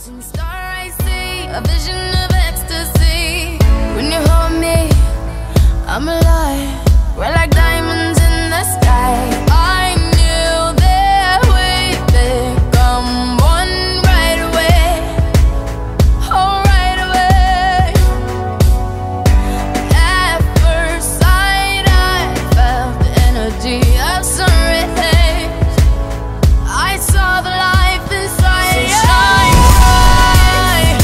shooting star I see, a vision of ecstasy. When you hold me, I'm alive. We're like diamonds in the sky. I knew that we'd become one right away. Oh, right away. At first sight, I felt the energy of sun rays. I saw the life inside you. So shine bright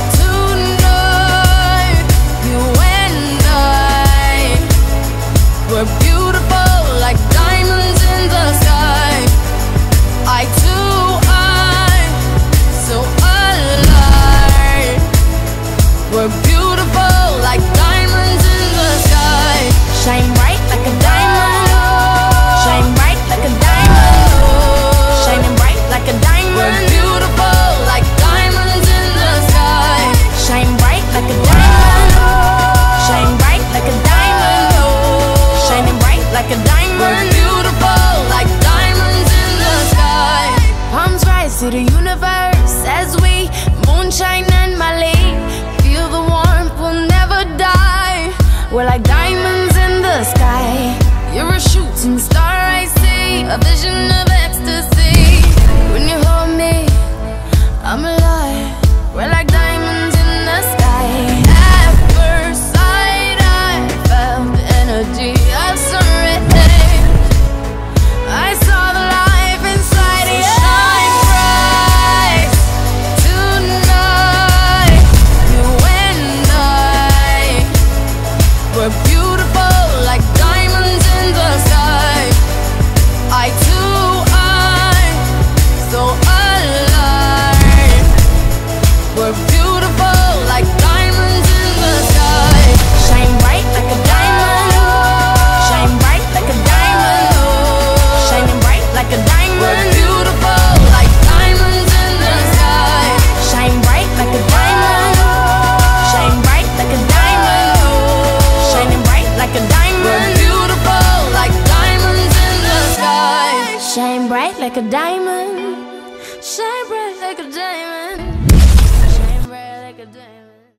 tonight. You and I were beautiful like diamonds in the sky. I too, I'm so alive. We're beautiful like diamonds in the sky. Shine bright like a diamond. Shine bright like a diamond. Shining bright like a diamond. We're beautiful like diamonds in the sky. Shine bright like a diamond. Shine bright like a diamond. Shining bright like a diamond. We're beautiful like diamonds in the sky. Palms rise to the universe as we moonshine and Mali. Feel the warmth, we'll never die. We're like diamonds in the sky. You're a shooting star I see, a vision of ecstasy. When you hold me, I'm alive. We're like diamonds in the sky. At first sight, I felt the energy of sun rays. I saw the life inside you. Shine bright tonight. You and I were beautiful like diamonds in the sky. I too, I'm so alive. We're beautiful like diamonds in the sky. Shine bright like a diamond. Shine bright like a diamond. Shining bright like a diamond. We're beautiful like diamonds in the sky. Shine bright like a diamond. Shine bright like a diamond. Shining bright like a diamond. We're beautiful like diamonds in the sky. Shine bright like a diamond. Shine bright like a diamond.